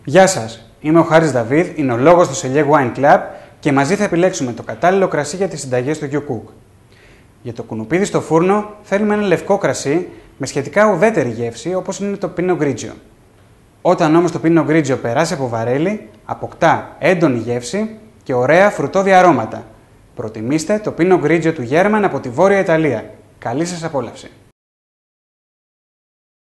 Γεια σας, είμαι ο Χάρης Δαβίδ, είναι ο λόγος του Cellier Wine Club και μαζί θα επιλέξουμε το κατάλληλο κρασί για τις συνταγές του γιου Cook. Για το κουνουπίδι στο φούρνο θέλουμε ένα λευκό κρασί με σχετικά ουδέτερη γεύση όπως είναι το Pinot Grigio. Όταν όμως το Pinot Grigio περάσει από βαρέλι, αποκτά έντονη γεύση και ωραία φρουτώδη αρώματα. Προτιμήστε το Pinot Grigio του Γέρμαν από τη Βόρεια Ιταλία. Καλή σας απόλαυση!